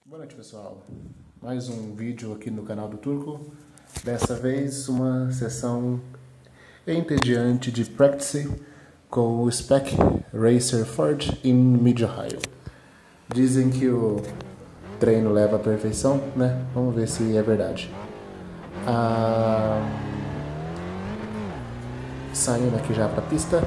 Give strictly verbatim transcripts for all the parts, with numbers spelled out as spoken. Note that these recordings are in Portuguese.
Boa noite, pessoal. Mais um vídeo aqui no canal do Turco. Dessa vez uma sessão entediante de practice com o Spec Racer Ford em Mid-Ohio. Dizem que o treino leva à perfeição, né? Vamos ver se é verdade. Ah, saindo aqui já para a pista.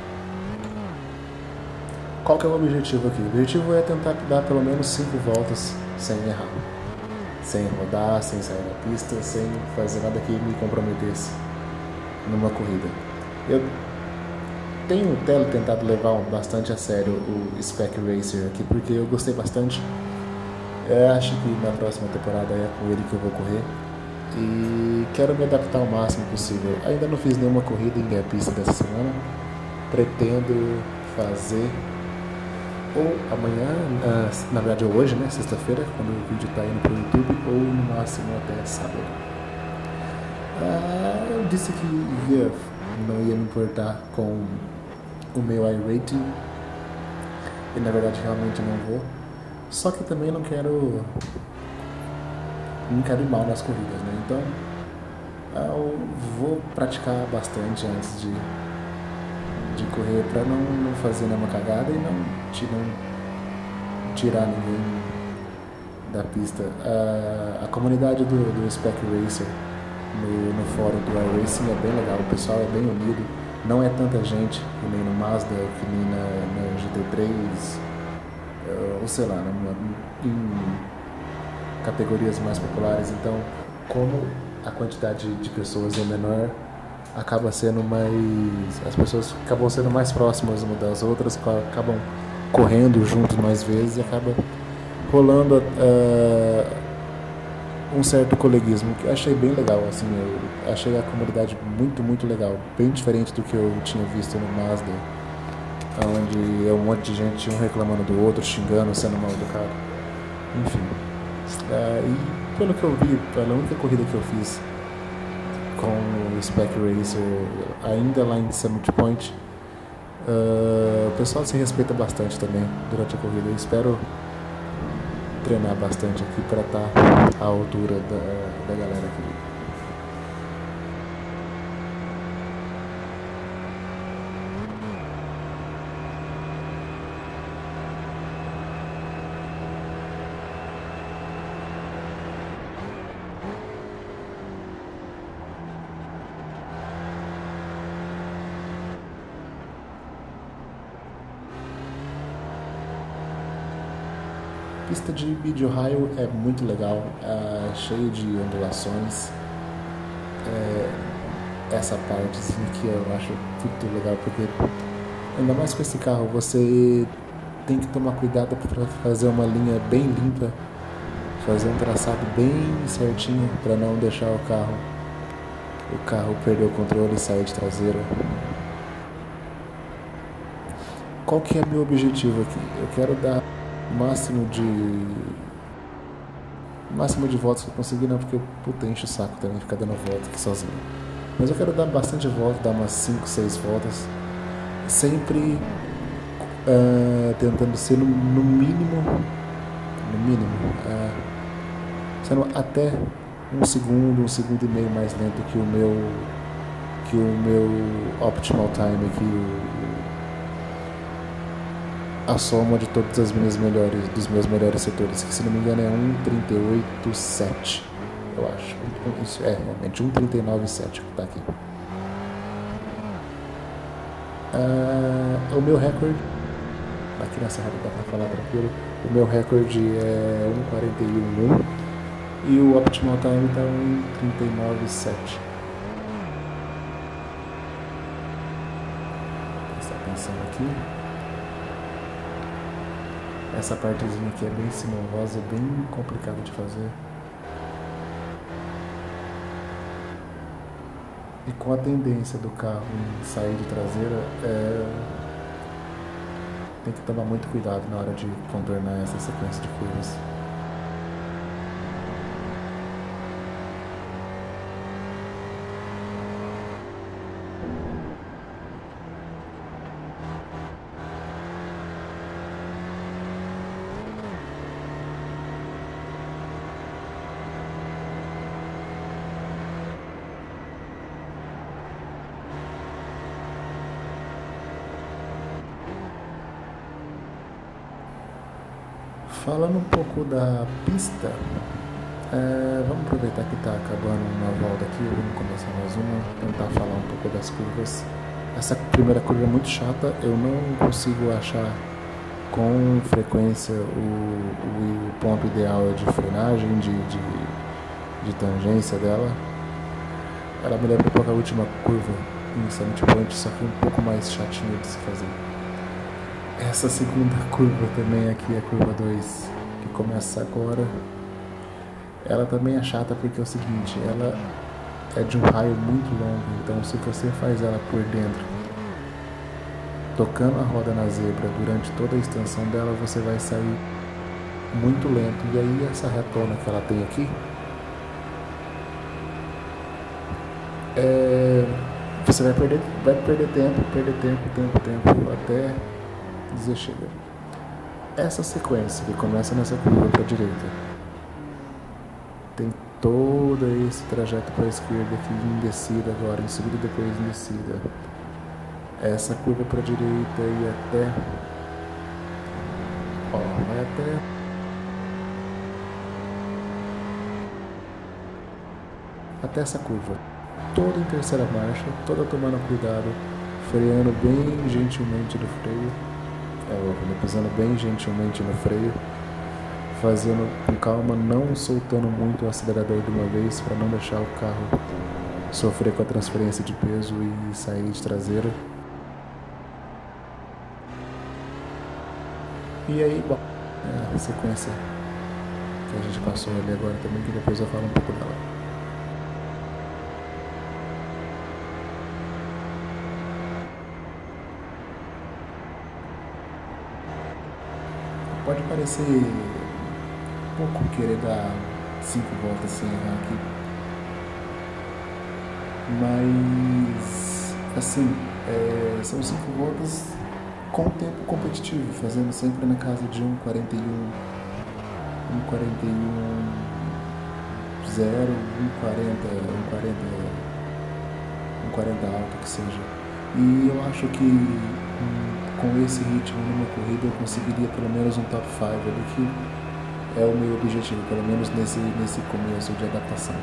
Qual que é o objetivo aqui? O objetivo é tentar dar pelo menos cinco voltas sem errar, sem rodar, sem sair da pista, sem fazer nada que me comprometesse numa corrida. Eu tenho até tentado levar bastante a sério o Spec Racer aqui, porque eu gostei bastante. Eu acho que na próxima temporada é com ele que eu vou correr e quero me adaptar ao máximo possível. Ainda não fiz nenhuma corrida em pista dessa semana, pretendo fazer ou amanhã, na verdade hoje, né, sexta-feira, quando o vídeo está indo para o YouTube, ou no máximo até sábado. Ah, eu disse que ia, não ia me importar com o meu iRating, e na verdade realmente não vou, só que também não quero, não quero ir mal nas corridas, né, então eu vou praticar bastante antes de de correr para não, não fazer nenhuma cagada e não, não tirar ninguém da pista. A, a comunidade do, do Spec Racer no, no fórum do iRacing é bem legal, o pessoal é bem unido, não é tanta gente que nem no Mazda, que nem na, na G T três, ou sei lá, em categorias mais populares, então como a quantidade de pessoas é menor, acaba sendo mais, as pessoas acabam sendo mais próximas umas das outras, acabam correndo juntos mais vezes e acaba rolando uh, um certo coleguismo, que eu achei bem legal, assim, eu achei a comunidade muito, muito legal, bem diferente do que eu tinha visto no Mazda, onde é um monte de gente, um reclamando do outro, xingando, sendo mal educado, enfim. Uh, e pelo que eu vi, pela única corrida que eu fiz com o Spec Racer, ainda lá em Summit Point, uh, o pessoal se respeita bastante também durante a corrida. Eu espero treinar bastante aqui para estar à altura da, da galera aqui. A pista de Mid-Ohio é muito legal, é cheio de ondulações. É, essa parte assim, que eu acho muito legal, porque ainda mais com esse carro você tem que tomar cuidado para fazer uma linha bem limpa, fazer um traçado bem certinho para não deixar o carro o carro perder o controle e sair de traseira. Qual que é meu objetivo aqui? Eu quero dar máximo de máximo de voltas que eu conseguir, não, porque puta, enche o saco também ficar dando volta aqui sozinho, mas eu quero dar bastante volta, dar umas cinco, seis voltas, sempre uh, tentando ser no, no mínimo no mínimo uh, sendo até um segundo, um segundo e meio mais lento que o meu que o meu optimal time aqui, o a soma de todas as minhas melhores, dos meus melhores setores, que se não me engano é um trinta e oito sete, eu acho. Isso é realmente um trinta e nove sete que tá aqui. Uh, o meu recorde, aqui nessa reta dá pra falar tranquilo, o meu recorde é um quarenta e um e o optimal time tá um trinta e nove sete. Prestar atenção aqui. Essa partezinha aqui é bem sinuosa, bem complicada de fazer. E com a tendência do carro em sair de traseira, é... tem que tomar muito cuidado na hora de contornar essa sequência de curvas. Falando um pouco da pista, é, vamos aproveitar que está acabando uma volta aqui, vamos começar mais uma, tentar falar um pouco das curvas. Essa primeira curva é muito chata, eu não consigo achar com frequência o, o, o ponto ideal de frenagem, de, de, de tangência dela. Ela me lembra um pouco a última curva em Summit Point, só que um pouco mais chatinho de se fazer. Essa segunda curva também aqui, a curva dois, que começa agora, ela também é chata porque é o seguinte, ela é de um raio muito longo, então se você faz ela por dentro, tocando a roda na zebra durante toda a extensão dela, você vai sair muito lento. E aí essa retona que ela tem aqui, é, você vai perder, vai perder tempo, perder tempo, tempo, tempo, até dizer chega. Essa sequência que começa nessa curva para a direita, tem todo esse trajeto para a esquerda aqui em descida agora, em subida e depois em descida. Essa curva para a direita e até, ó, vai até até essa curva, toda em terceira marcha, toda tomando cuidado, freando bem gentilmente no freio, é óbvio, pisando bem gentilmente no freio, fazendo com calma, não soltando muito o acelerador de uma vez para não deixar o carro sofrer com a transferência de peso e sair de traseira. E aí, bom, é a sequência que a gente passou ali agora também, que depois eu falo um pouco dela. Pode parecer um pouco querer dar cinco voltas sem errar aqui, mas assim, é, são cinco voltas com tempo competitivo, fazendo sempre na casa de um quarenta e um, um quarenta e um zero, um quarenta, um quarenta, um quarenta alto que seja. E eu acho que hum, com esse ritmo numa corrida eu conseguiria pelo menos um top cinco ali, que é o meu objetivo, pelo menos nesse, nesse começo de adaptação.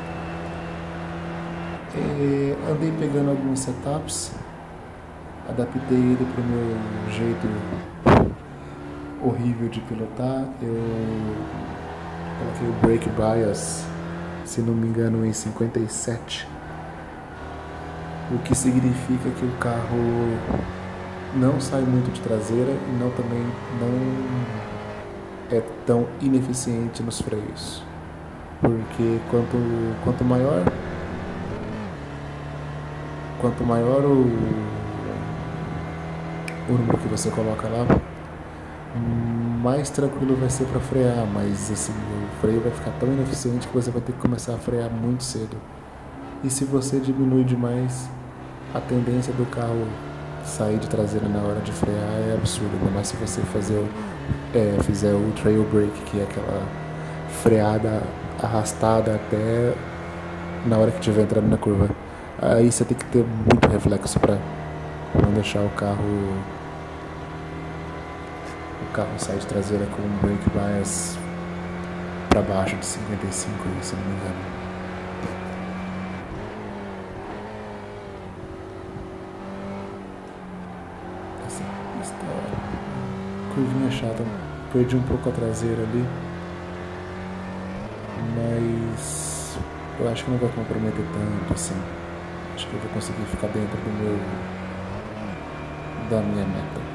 É, andei pegando alguns setups, adaptei ele para o meu jeito horrível de pilotar. Eu coloquei o brake bias, se não me engano, em cinquenta e sete, o que significa que o carro não sai muito de traseira e não, também não é tão ineficiente nos freios, porque quanto, quanto maior quanto maior o o número que você coloca lá, mais tranquilo vai ser para frear, mas assim, o freio vai ficar tão ineficiente que você vai ter que começar a frear muito cedo. E se você diminui demais, a tendência do carro sair de traseira na hora de frear é absurda, ainda mais se você fazer, é, fizer o trail brake, que é aquela freada arrastada até na hora que estiver entrando na curva. Aí você tem que ter muito reflexo para não deixar o carro o carro sair de traseira com um brake bias para baixo de cinquenta e cinco, se não me engano. Essa pista, curvinha chata, perdi um pouco a traseira ali, mas eu acho que não vai comprometer tanto assim. Acho que eu vou conseguir ficar dentro do meu da minha meta.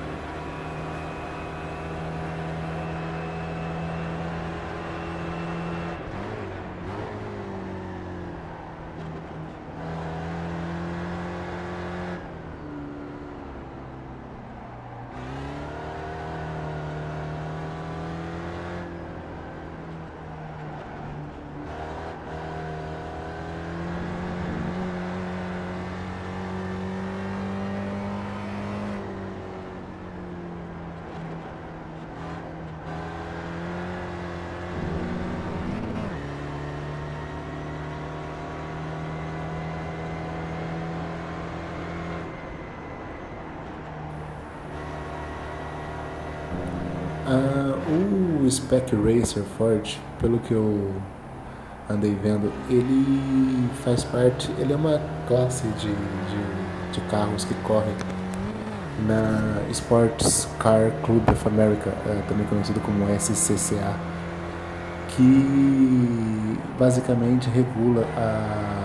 Ah, O Spec Racer Ford, pelo que eu andei vendo, ele faz parte, ele é uma classe de, de, de carros que corre na Sports Car Club of America, também conhecido como S C C A, que basicamente regula a,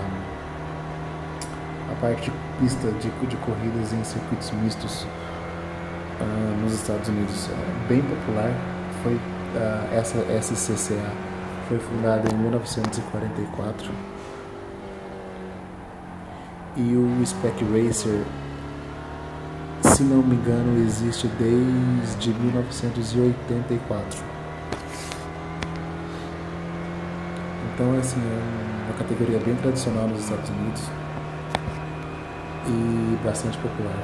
a parte de pista de, de corridas em circuitos mistos uh, nos Estados Unidos. É bem popular. Foi, uh, essa S C C A foi fundada em mil novecentos e quarenta e quatro e o Spec Racer, se não me engano, existe desde mil novecentos e oitenta e quatro. Então, assim, é uma categoria bem tradicional nos Estados Unidos e bastante popular.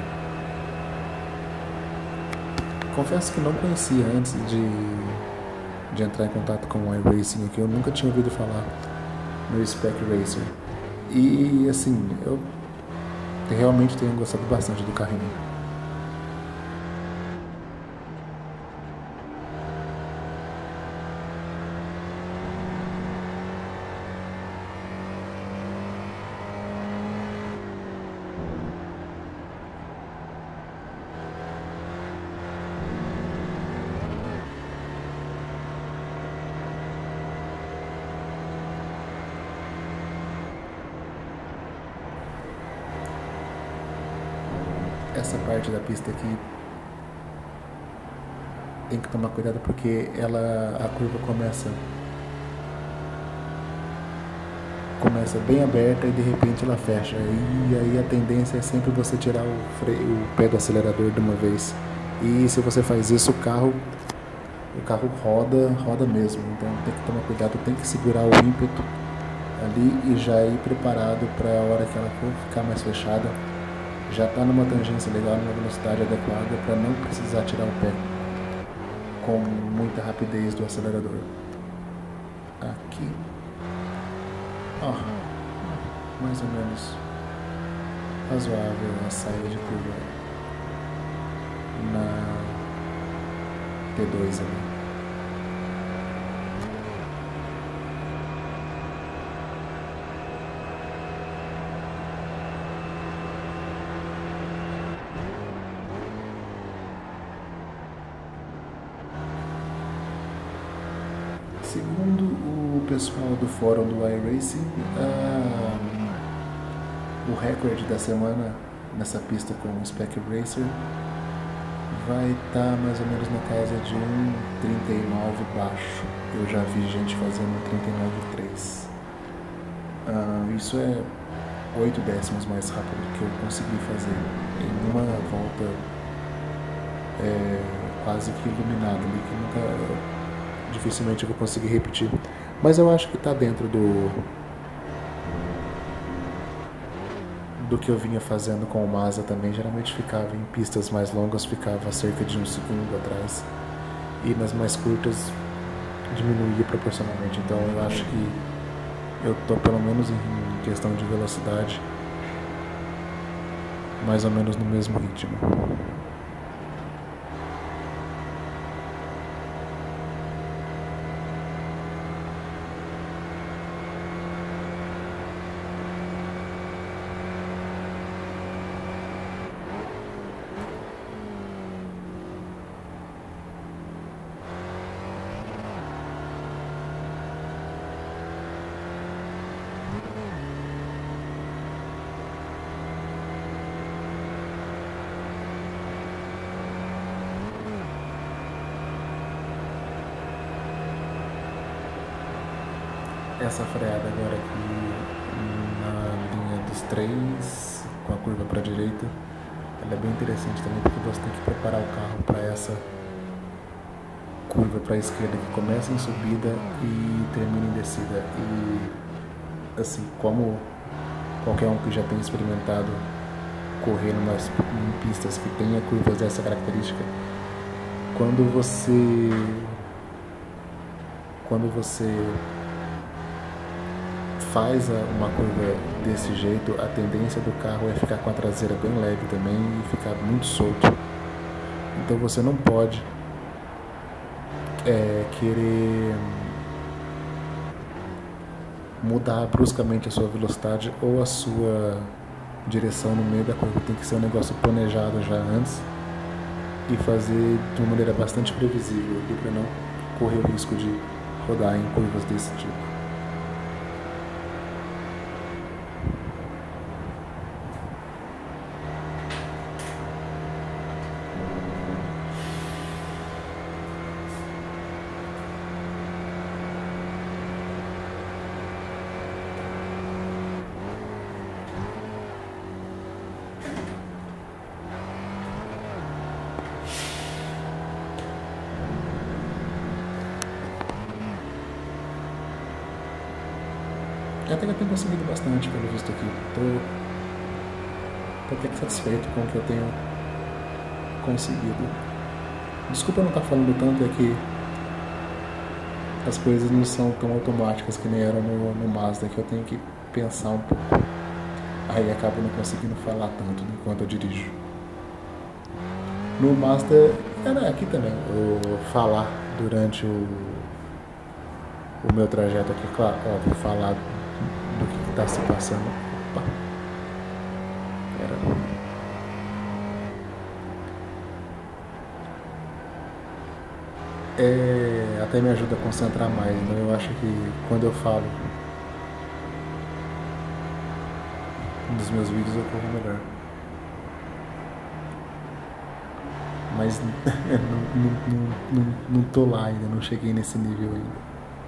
Confesso que não conhecia antes de, de entrar em contato com o iRacing aqui. Eu nunca tinha ouvido falar no Spec Racer. E, assim, eu realmente tenho gostado bastante do carrinho. Essa parte da pista aqui tem que tomar cuidado porque ela, a curva começa começa bem aberta e de repente ela fecha, e aí a tendência é sempre você tirar o, freio, o pé do acelerador de uma vez, e se você faz isso o carro o carro roda, roda mesmo. Então tem que tomar cuidado, tem que segurar o ímpeto ali e já ir preparado para a hora que ela for ficar mais fechada já está numa tangência legal, numa velocidade adequada para não precisar tirar o pé com muita rapidez do acelerador. Aqui, ó, mais ou menos razoável a saída de curva na T dois ali. Segundo o pessoal do fórum do iRacing, ah, o recorde da semana nessa pista com o Spec Racer vai estar mais ou menos na casa de um trinta e nove baixo. Eu já vi gente fazendo trinta e nove vírgula três. Ah, isso é oito décimos mais rápido que eu consegui fazer em uma volta é, quase que iluminada ali, que nunca... dificilmente eu vou conseguir repetir, mas eu acho que está dentro do do que eu vinha fazendo com o Mazda também. Geralmente ficava em pistas mais longas, ficava cerca de um segundo atrás, e nas mais curtas diminuía proporcionalmente. Então eu acho que eu estou pelo menos em questão de velocidade mais ou menos no mesmo ritmo. Essa freada agora aqui na linha dos três, com a curva para a direita, ela é bem interessante também, porque você tem que preparar o carro para essa curva para a esquerda, que começa em subida e termina em descida. E assim, como qualquer um que já tenha experimentado correr numas, em pistas que tenha curvas dessa característica, quando você quando você faz uma curva desse jeito, a tendência do carro é ficar com a traseira bem leve também e ficar muito solto. Então você não pode é, querer mudar bruscamente a sua velocidade ou a sua direção no meio da curva. Tem que ser um negócio planejado já antes e fazer de uma maneira bastante previsível para não correr o risco de rodar em curvas desse tipo. Até que eu tenho conseguido bastante, pelo visto aqui. Tô, tô até que satisfeito com o que eu tenho conseguido. Desculpa eu não estar falando tanto, é que as coisas não são tão automáticas que nem eram no, no Mazda, que eu tenho que pensar um pouco. Aí acabo não conseguindo falar tanto enquanto eu dirijo. No Mazda, era aqui também, eu falar durante o, o meu trajeto aqui, claro, óbvio, falar do que está se passando. Opa. Pera. É, até me ajuda a concentrar mais, né? Eu acho que quando eu falo nos meus vídeos eu corro melhor. Mas não, não, não, não tô lá ainda, não cheguei nesse nível ainda.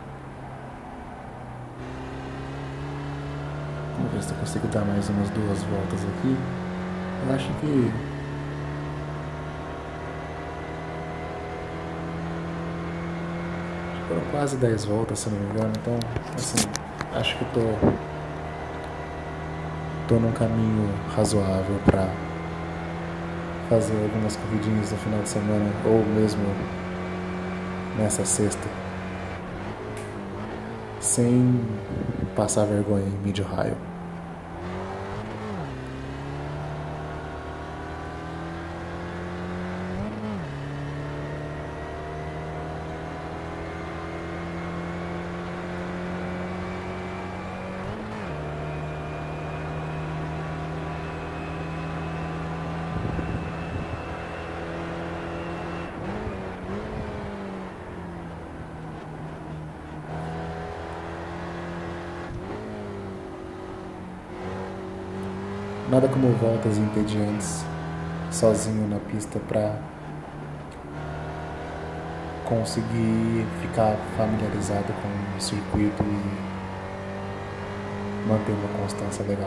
Vamos ver se eu consigo dar mais umas duas voltas aqui. Eu acho que foram quase dez voltas, se não me engano. Então, assim, acho que eu tô, tô num caminho razoável para fazer algumas corridinhas no final de semana ou mesmo nessa sexta, sem passar vergonha em Mid-Ohio. Nada como voltas entediantes sozinho na pista para conseguir ficar familiarizado com o circuito e manter uma constância legal.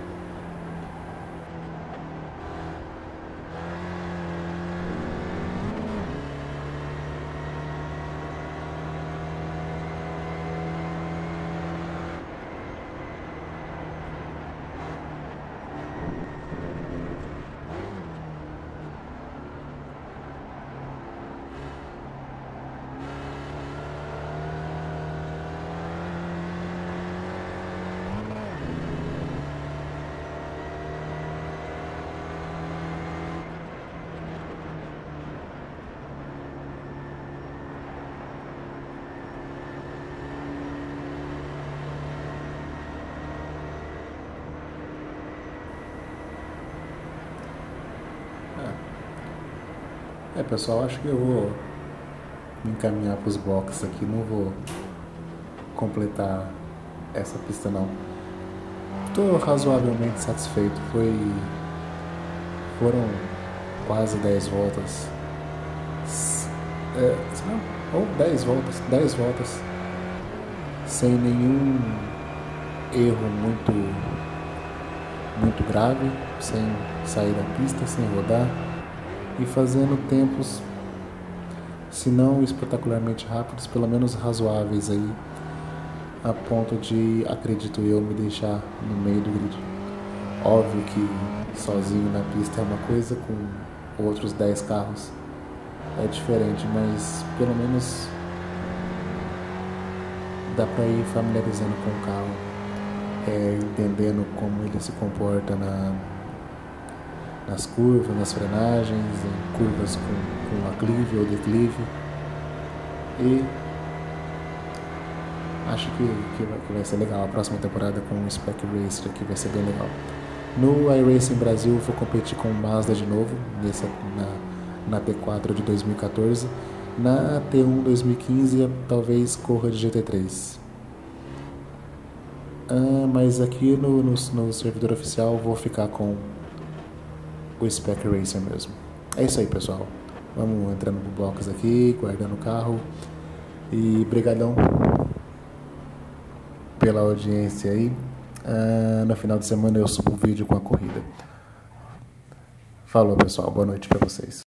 É, pessoal, acho que eu vou me encaminhar para os boxes aqui, não vou completar essa pista não. Estou razoavelmente satisfeito, foi foram quase dez voltas, é, ou dez voltas, dez voltas, sem nenhum erro muito, muito grave, sem sair da pista, sem rodar. E fazendo tempos, se não espetacularmente rápidos, pelo menos razoáveis aí, a ponto de, acredito eu, me deixar no meio do grid. Óbvio que sozinho na pista é uma coisa, com outros dez carros é diferente, mas pelo menos dá para ir familiarizando com o carro, é, entendendo como ele se comporta na nas curvas, nas frenagens, em curvas com, com aclive ou declive. E acho que, que, vai, que vai ser legal a próxima temporada com o Spec Racer aqui, vai ser bem legal. No iRacing Brasil vou competir com o Mazda de novo, nessa, na, na T quatro de dois mil e quatorze. Na T um dois mil e quinze talvez corra de G T três. Ah, mas aqui no, no, no servidor oficial vou ficar com o Spec Racer mesmo. É isso aí, pessoal. Vamos entrando no box aqui, guardando o carro. E brigadão pela audiência aí. Ah, no final de semana eu subo um vídeo com a corrida. Falou, pessoal. Boa noite pra vocês.